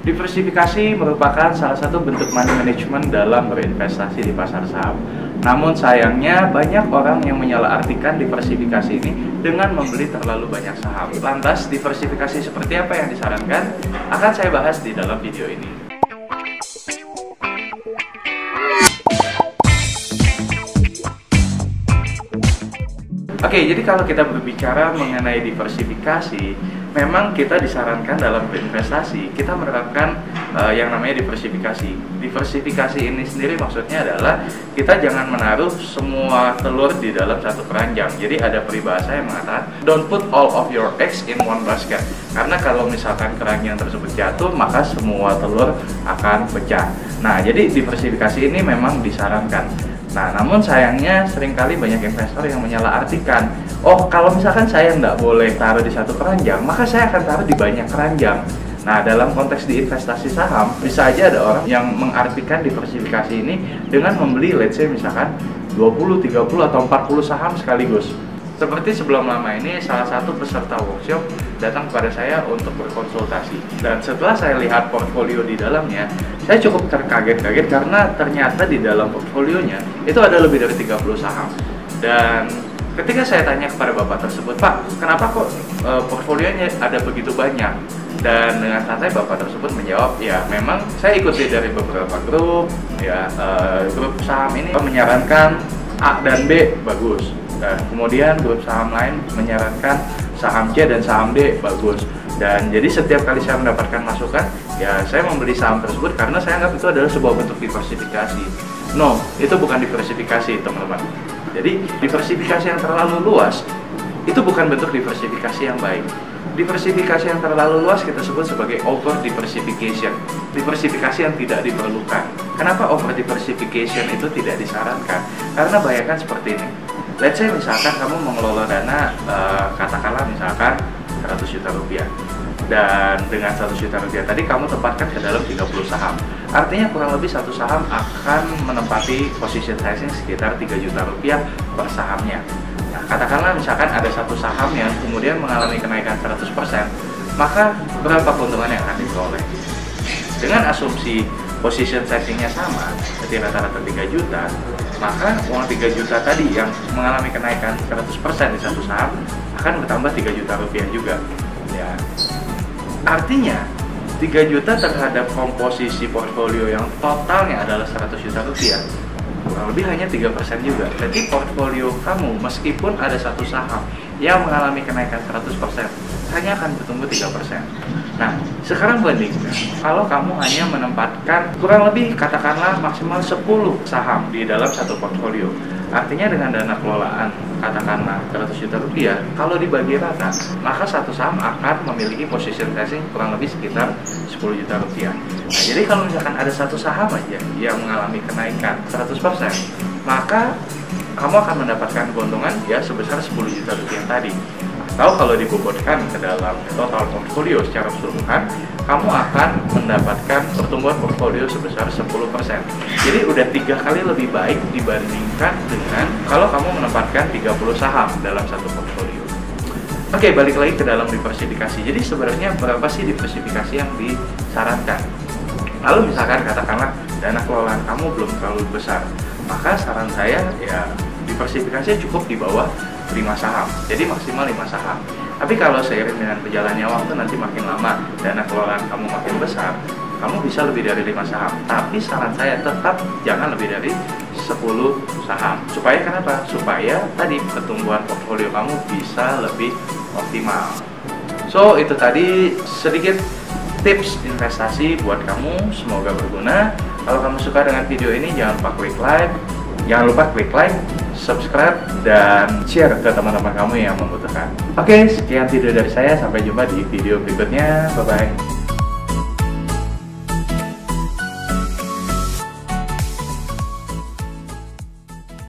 Diversifikasi merupakan salah satu bentuk money management dalam berinvestasi di pasar saham. Namun sayangnya banyak orang yang menyalahartikan diversifikasi ini dengan membeli terlalu banyak saham. Lantas diversifikasi seperti apa yang disarankan? Akan saya bahas di dalam video ini. Oke, jadi kalau kita berbicara mengenai diversifikasi, memang kita disarankan dalam berinvestasi, kita menerapkan yang namanya diversifikasi. Diversifikasi ini sendiri maksudnya adalah kita jangan menaruh semua telur di dalam satu keranjang. Jadi ada peribahasa yang mengatakan, don't put all of your eggs in one basket. Karena kalau misalkan keranjang tersebut jatuh, maka semua telur akan pecah. Nah, jadi diversifikasi ini memang disarankan. Nah, namun sayangnya seringkali banyak investor yang menyalahartikan, oh kalau misalkan saya nggak boleh taruh di satu keranjang, maka saya akan taruh di banyak keranjang. Nah, dalam konteks di investasi saham, bisa aja ada orang yang mengartikan diversifikasi ini dengan membeli, let's say misalkan 20, 30, atau 40 saham sekaligus. Seperti sebelum lama ini, salah satu peserta workshop datang kepada saya untuk berkonsultasi. Dan setelah saya lihat portfolio di dalamnya, saya cukup terkaget-kaget karena ternyata di dalam portfolionya itu ada lebih dari 30 saham. Dan ketika saya tanya kepada bapak tersebut, Pak, kenapa kok portfolionya ada begitu banyak? Dan dengan santai bapak tersebut menjawab, ya memang saya ikuti dari beberapa grup, ya grup saham ini menyarankan A dan B bagus. Kemudian grup saham lain menyarankan saham C dan saham D bagus. Dan jadi setiap kali saya mendapatkan masukan, ya saya membeli saham tersebut karena saya anggap itu adalah sebuah bentuk diversifikasi. No, itu bukan diversifikasi, teman-teman. Jadi diversifikasi yang terlalu luas itu bukan bentuk diversifikasi yang baik. Diversifikasi yang terlalu luas kita sebut sebagai over diversification. Diversifikasi yang tidak diperlukan. Kenapa over diversification itu tidak disarankan? Karena bayangkan seperti ini. Let's say misalkan kamu mengelola dana, katakanlah misalkan 100 juta rupiah. Dan dengan 100 juta rupiah tadi kamu tempatkan ke dalam 30 saham. Artinya kurang lebih satu saham akan menempati position sizing sekitar 3 juta rupiah per sahamnya. Nah, katakanlah misalkan ada satu saham yang kemudian mengalami kenaikan 100%, maka berapa keuntungan yang akan diperoleh? Dengan asumsi position sizingnya sama, seperti rata-rata 3 juta, maka uang 3 juta tadi yang mengalami kenaikan 100% di satu saham akan bertambah 3 juta rupiah juga. Ya. Artinya 3 juta terhadap komposisi portfolio yang totalnya adalah 100 juta rupiah, kurang lebih hanya 3% juga. Jadi portfolio kamu meskipun ada satu saham yang mengalami kenaikan 100%, hanya akan bertumbuh 3%. Nah, sekarang bandingkan kalau kamu hanya menempatkan kurang lebih katakanlah maksimal 10 saham di dalam satu portfolio. Artinya dengan dana kelolaan katakanlah 100 juta rupiah, kalau dibagi rata, maka satu saham akan memiliki position sizing kurang lebih sekitar 10 juta rupiah. Nah, jadi kalau misalkan ada satu saham aja yang mengalami kenaikan 100%, maka kamu akan mendapatkan keuntungan ya sebesar 10 juta rupiah tadi. Atau kalau dibobotkan ke dalam total portfolio secara keseluruhan, kamu akan mendapatkan pertumbuhan portfolio sebesar 10%. Jadi udah 3 kali lebih baik dibandingkan dengan kalau kamu menempatkan 30 saham dalam satu portfolio. Oke, balik lagi ke dalam diversifikasi. Jadi sebenarnya berapa sih diversifikasi yang disarankan? Lalu misalkan katakanlah dana kelolaan kamu belum terlalu besar, maka saran saya ya diversifikasinya cukup di bawah 5 saham, jadi maksimal 5 saham. Tapi kalau seiring dengan berjalannya waktu nanti makin lama, dana kelolaan kamu makin besar, kamu bisa lebih dari 5 saham. Tapi saran saya tetap jangan lebih dari 10 saham. Supaya kenapa? Supaya tadi pertumbuhan portfolio kamu bisa lebih optimal. So, itu tadi sedikit tips investasi buat kamu, semoga berguna. Kalau kamu suka dengan video ini, jangan lupa klik like, subscribe, dan share ke teman-teman kamu yang membutuhkan. Oke, sekian video dari saya. Sampai jumpa di video berikutnya. Bye-bye.